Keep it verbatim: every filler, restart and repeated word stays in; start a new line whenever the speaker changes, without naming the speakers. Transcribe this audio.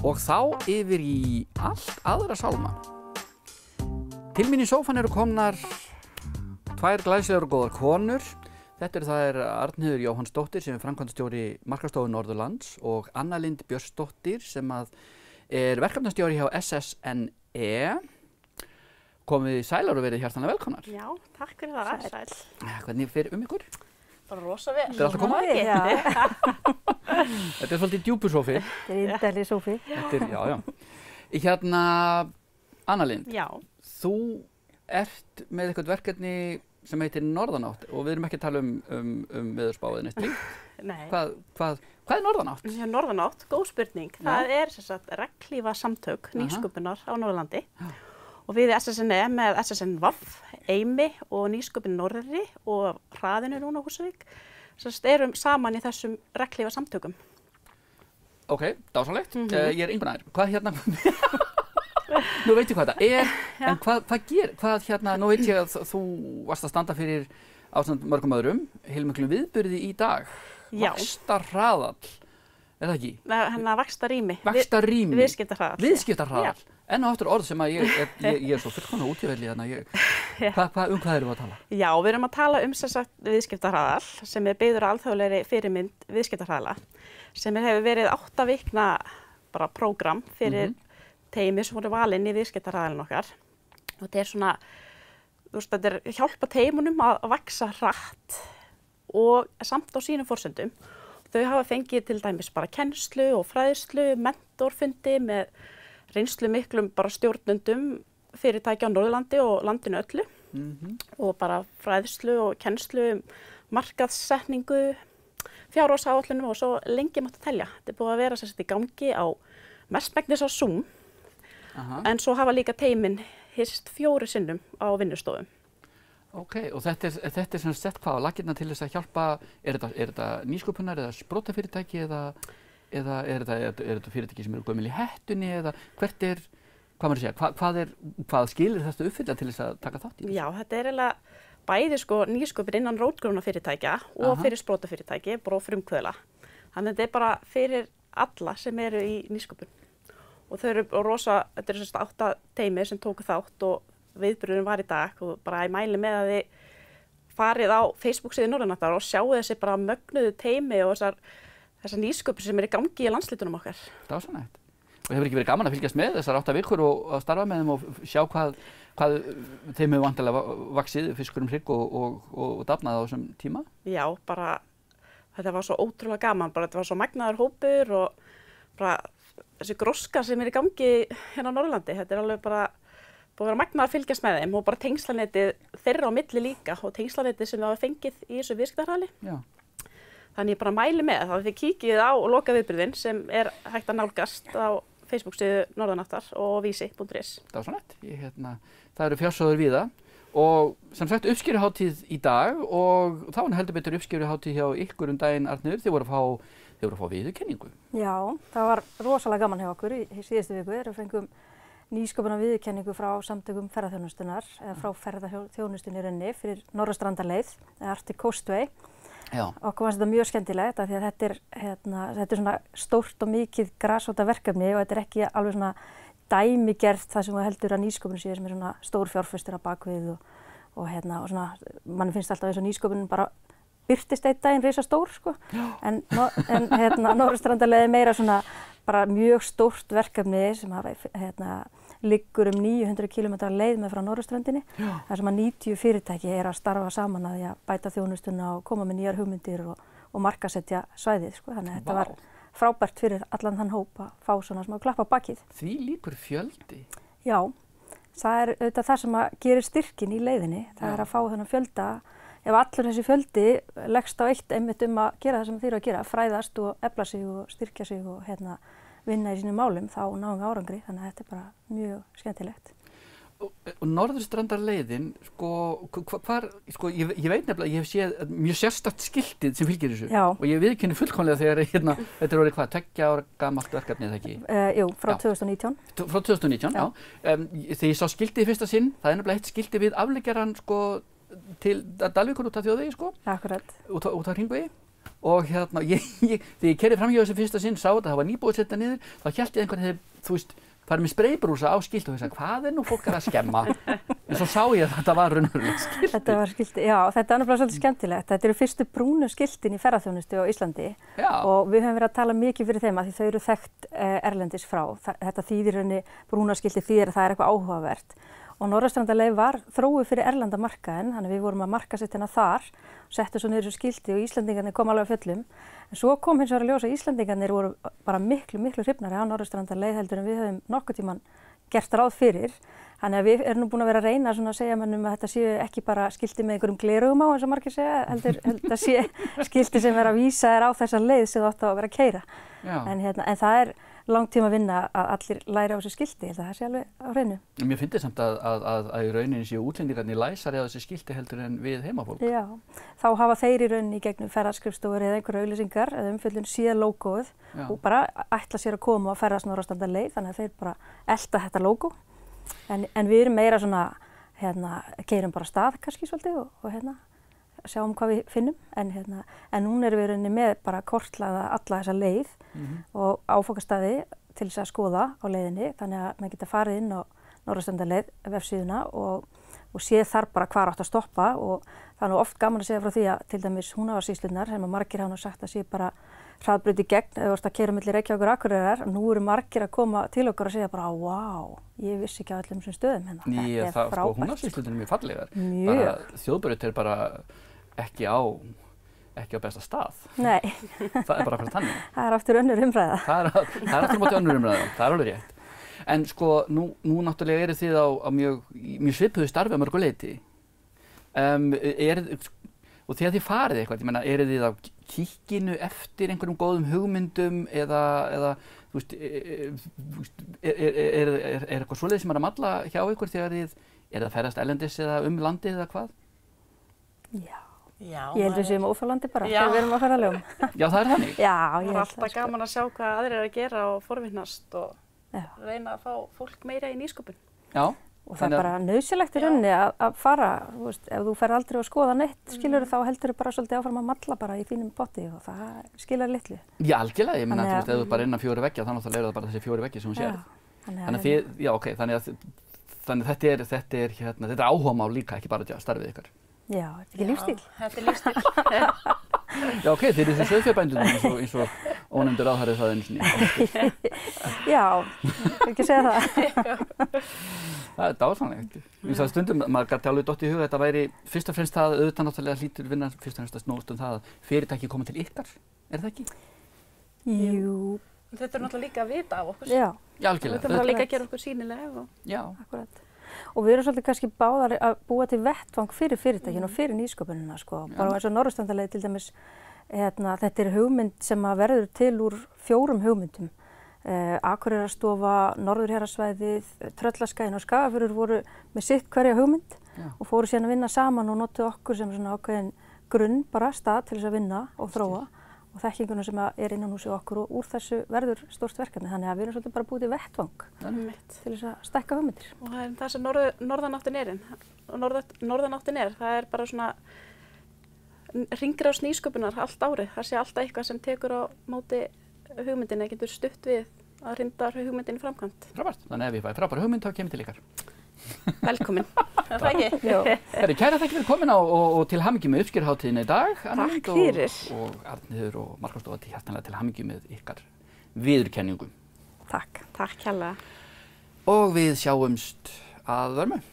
Og þá yfir í allt aðra sálma. Til mín í sófan eru komnar tvær glæsilegar og góðar konur. Þetta er það er Arnheiður Jóhannsdóttir sem er framkvæmdastjóri Markaðsstofu Norðurlands og Anna Lind Björnsdóttir sem að er verkefnastjóri hjá S S N E. Komið í sælar og verið hjartanlega velkomnar.
Já, takk fyrir það. Sæl.
Hvernig fer um ykkur?
Bara rosa vel.
Þetta er alltaf komað?
Já.
Þetta er svolítið djúpur sófi.
Þetta er indæli sófi.
Þetta er, já, já. Hérna, Anna Lind.
Já.
Þú ert með eitthvað verkefni sem heitir Norðanátt og við erum ekki að tala um, um, um veðurspáið neitt.
Nei.
Hvað, hvað, hvað er Norðanátt?
Já, Norðanátt, góð spurning.
Já.
Það er sem sagt regnhlífa samtök nýsköpunar á Norðurlandi.
Já.
Og við S S N E með S S N V A F, Eimi og Nýsköpun Norðri og Hraðinu núna á Húsavík sem sagt erum saman í þessum regnhlífa samtökum.
Ok, dásanlegt.
Mhm.
uh, ég er yngvar nær. Hvað hérna? Nú veit ég hvað þetta er,
Já.
en hvað, hvað ger, hvað hérna, nú veit ég að þú varst að standa fyrir ásamt mörgum öðrum, heilmiklum viðburði í dag.
Já.
Vaxtarhraðall, er það ekki?
Hérna vaxtarrými.
Vaxtarrými.
Viðskiptahraðall.
Viðskiptahraðall. Enn og aftur orð sem að ég, ég, ég, ég er svo fullkomna útjöfelli þannig að ég, hva, hva, um hvað erum við að tala?
Já, við erum að tala um sem sagt viðskiptahraðall sem er byggður á alþjóðlegri fyrirmynd viðskiptahraðala sem er, hefur verið átta vikna bara prógram fyrir
Mhm.
teymi sem voru valin í viðskiptahraðalinn okkar og þetta er svona, þú veist, þetta er hjálpa teymunum að vaxa hratt og samt á sínum forsendum. Þau hafa fengið til dæmis bara kennslu og fræðslu, mentorfundi með reynslu miklum bara stjórnendum fyrirtækja á Norðurlandi og landinu öllu
Mhm.
og bara fræðslu og kennslu um markaðssetningu, fjárhagsáætlunum og svo lengi mátt að telja. Þetta er búið að vera sem sagt í gangi á mestmegnis á Zoom
Aha.
en svo hafa líka teymin hist fjóru sinnum á vinnustofum.
Ok, og þetta er, þetta er sem sett hvað á laggirnar til þess að hjálpa, er þetta, er þetta nýsköpunar eða sprotafyrirtæki eða, eða er þetta, er, þetta- er þetta fyrirtæki sem eru gömul í hettunni eða hvert er, hvað maður að segja, hvað, hvað er, hvað skilir þetta uppfylla til þess að taka þátt í?
Já, þetta er eiginlega bæði sko nýsköpun innan rótgrónafyrirtækja og
Aha.
fyrir sprotafyrirtæki, bara og frumkvöðla. Þannig að þetta er bara fyrir alla sem eru í nýsköpun. Og þau eru rosa, þetta eru svona átta teymi sem tóku þátt og viðburðurinn var í dag og bara ég mæli með að þið farið á Facebook síðu Norðurnáttar og sjáu þessi bara mögnuðu teymi og þessar, þessar nýsköpun sem er í gangi í landslitunum okkar.
Dásanlegt. Og hefur ekki verið gaman að fylgjast með þessar átta vikur og að starfa með þeim og sjá hvað, hvað þeim hefur vantilega vaxið fiskur um hrygg og, og, og, og dafnað á þessum tíma?
Já, bara þetta var svo ótrúlega gaman, bara þetta var svo magnaður hópur og bara þessi gróska sem er í gangi hérna á Norðurlandi, þetta er alveg bara búið að vera magnaður að fylgjast með þeim og bara tengslanetið þeirra á milli líka og tengslanetið sem það var fengið í þessu viðskiptahraðali.
Já.
Þannig ég bara mæli með þá þið kíkið á loka viðburðinn sem er hægt að nálgast á Facebook síðu Norðurnáttar og vísi punktur is.
Dásanlegt. Ég, hérna, það eru fjársjóður víða og sem sagt uppskeruhátíð í dag og þá er heldur betur uppskeruhátíð hjá ykkur um daginn Arnheiður, þið voru að fá, þið voru að fá viðurkenningu.
Já, það var rosalega gaman hjá okkur í, í síðustu viku. Við fengum nýsköpunar viðurkenningu frá samtökum ferðaþjónustunnar eða frá ferðaþjónustunni í rauninni fyrir Norðurstrandarleið eða Arctic Coastway.
Já.
Okkur fannst þetta mjög skemmtilegt af því að þetta er, hérna, þetta er svona stórt og mikið grasróta verkefni og þetta er ekki alveg svona dæmigert það sem við heldur að nýsköpun sé sem er svona stór fjárfestir að bakvið og, og hérna og svona, mann finnst alltaf eins og nýsköpun bara byrtist einn daginn risa stór sko, en, en hérna Norðurstrandarleið er meira svona bara mjög stórt verkefni sem hafa, hérna, liggur um níu hundruð kílómetra leið með frá Norðurströndinni, þar sem að níutíu fyrirtæki er að starfa saman að því að bæta þjónustuna og koma með nýjar hugmyndir og, og markasetja svæðið sko, þannig að þetta var frábært fyrir allan þann hóp að fá svona smá klapp á bakið.
Því líkur fjöldi?
Já, það er auðvitað það sem að gerir styrkin í leiðinni, það
Já.
er að fá þennan fjölda. Ef allur þessi fjöldi leggst á eitt einmitt um að gera það sem þeir eru að gera, fræðast og efla sig og styrkja sig og hérna, vinna í sínum málum, þá náum við árangri, þannig að þetta er bara mjög skemmtilegt.
Og, og Norðurstrandarleiðin, sko, hva, hvar, sko, ég, ég veit nefnilega, ég hef séð mjög sérstakt skiltið sem fylgir þessu.
Já.
Og ég viðurkenni fullkomlega þegar hérna, þetta er orðið hvað, tveggja ára gamalt verkefni, eða ekki?
Uh, jú, frá
Já.
tvö þúsund og nítján.
Frá tvö þúsund og nítján, já. já. Um, þegar ég sá skiltið í fyrsta sinn, það er nefnilega eitt skiltið við afleggjaran, sko, til Dalvíkur út af þjóðvegi, sko.
Akkurat.
Út á, út á Hringvegi. og hérna, ég, ég, þegar ég kerði fram hjá þessu fyrsta sinn, sá þetta, það var nýbúið að setja niður, þá hélt ég einhvern veginn, þú veist, farið með spreybrúsa á skilti og ég sagði, hvað er nú fólk að skemma? En svo sá ég að þetta var raunverulega skilti.
Þetta var skilti, já, þetta er náttúrulega svolítið skemmtilegt. Þetta eru fyrstu brúnu skiltin í ferðaþjónustu á Íslandi
Já.
og við höfum verið að tala mikið fyrir þeim að því þau eru þekkt eh, erlendis frá. Þa, þetta þýðir henni brúna skilti þýðir að það er eitthvað áhugavert. Og Norðurstrandarleið var þróuð fyrir erlenda markaðinn, þannig við vorum að markaðsetja hana þar, settu svo niður þessu skilti og Íslendingarnir kom alveg á fjöllum. En svo kom hins vegar að ljósa að Íslendingarnir voru bara miklu, miklu hrifnari á Norðurstrandarleið heldur en við höfum nokkuð tíman gert ráð fyrir. Þannig að við erum nú búin að vera að reyna svona að segja mannum að þetta séu ekki bara skilti með einhverjum gleraugum á eins og margir segja, heldur þetta sé skilti sem er að vísa þér á þessa leið sem þú átt að vera að keyra. En, hérna, en það er langtíma vinna að allir læra á þessu skilti, ég held að það sé alveg á hreinu.
Mér finnst þess samt að, að, að, að í rauninni séu útlendingarnir læsari á þessu skilti heldur en við heimafólk.
Já, þá hafa þeir í rauninni í gegnum ferðaskrifstofur eða einhverja auglýsingar eða umfjöllun séð lógóið og bara ætla sér að koma og ferðast Norðurstrandarleið, þannig að þeir bara elta þetta lógó. En, en við erum meira svona, hérna, keyrum bara stað kannski svolítið og, og hérna, sjáum hvað við finnum. En, hérna, en núna erum við rauninni með bara kortlaða alla þessa leið mm-hmm. og áfangastaði til þess að skoða á leiðinni, þannig að maður geta farið inn á Norðurstrandarleið vefsíðuna og, og séð þar bara hvar átt að stoppa og það er nú oft gaman að segja frá því að til dæmis Húnavatnssýslurnar sem að margir hafa nú sagt að sé bara hraðbraut í gegn eða þú ert að keyra milli Reykjavíkur og Akureyrar, nú eru margir að koma til okkar og segja bara vá, ég vissi ekki á öllum þessum stöðum hérna.
Ný, þetta er það, frábært. Sko, Húnavatnssýslurnar er mjög fallegar.
Mjög.
Þjóðbraut er bara ekki á ekki á besta stað.
Nei.
Það er bara fyrir þannig.
Það er aftur önnur umræða.
Það er, það er aftur móti önnur umræða, það er alveg rétt. En sko, nú, nú náttúrulega eru þið á, á mjög, mjög svipuðu starfi að mörgu leyti. Um, er, og þegar þið farið eitthvað, ég meina, eru þið á kíkinu eftir einhverjum góðum hugmyndum eða, eða þú veist, er, er, er, er, er eitthvað svoleiðis sem er að malla hjá ykkur þegar þið er að ferðast erlendis eða um landið eða hvað?
Já.
Já,
ég held að við séum óþolandi bara þegar við erum á ferðalögum.
Já, það er þannig.
Já,
ég held það. Það er alltaf gaman að sjá hvað aðrir eru að gera og forvinnast og
Já.
reyna að fá fólk meira í nýsköpun.
Já.
Og það er bara nauðsynlegt í rauninni að, að fara, þú veist, ef þú fer aldrei að skoða neitt, skilur þá heldur þú bara svolítið áfram að malla bara í þínum potti og það skilar litlu.
Já, algjörlega, ég meina, þú veist, ef þú bara innan fjóri veggja, þannig að það er það bara þessi fjóri veggja sem hún sér. Þannig að þið, já, ok, þannig að, þannig að þetta er, þetta er, hérna, þetta er áhugamál líka, ekki bara starfið ykkar.
Já, þetta er ekki lífstíl.
Þetta er lífstíl.
Já, ok, þeir eru þessi sauðfjárbændurnir eins og, eins og ónefndur ráðherra það einu sinni.
Já, ekki segja það.
Það er dásamlegt. Ég sagði stundum, maður gæti alveg dott í huga að þetta væri fyrst og fremst það, auðvitað náttúrulega hlýtur vinna fyrst og fremst að snúast um það að fyrirtæki koma til ykkar. Er það ekki?
Jú.
Þetta er náttúrulega líka að vita af okkur.
Já.
Já, algjörlega.
Þetta er líka að gera okkur sýnilega. Og...
Já.
Akkurat. Og við erum svolítið kannski báðar að búa til vettvang fyrir fyrirtækin mm. og fyrir nýsköpunina, sko. Já. Bara eins og Norðurstrandarleið til dæmis, hérna, þetta er hugmynd sem að verður til úr fjórum hugmyndum. Eh, Akureyrarstofa, Norðurhéraðssvæðið, Tröllaskaginn og Skagafjörður voru með sitt hverja hugmynd Já. Og fóru síðan að vinna saman og notuðu okkur sem svona ákveðin grunn, bara stað til þess að vinna og þróa. Og þekkinguna sem er innan hús í okkur og úr þessu verður stórt verkefni. Þannig að við erum svolítið bara búið til vettvang til þess að stækka hugmyndir.
Og það er það sem norð, norðanáttin er. Norð, norðanáttin er, það er bara svona hringrás nýsköpunar allt árið. Það sé alltaf eitthvað sem tekur á móti hugmyndinni, getur stutt við að hrinda hugmyndinni framkvæmt.
Frábært. Þannig ef ég fæ frábæra hugmynd þá kemur til ykkar.
Velkomin. Það er ekki.
Herri, kæra þakki fyrir komin á og, og til hamingju með uppskeruhátíðina í dag.
Takk fyrir.
Og, og Arnheiður og Markaðsstofa til hjartanlega til hamingju með ykkar viðurkenningu.
Takk. Takk kærlega.
Og við sjáumst að vörmu.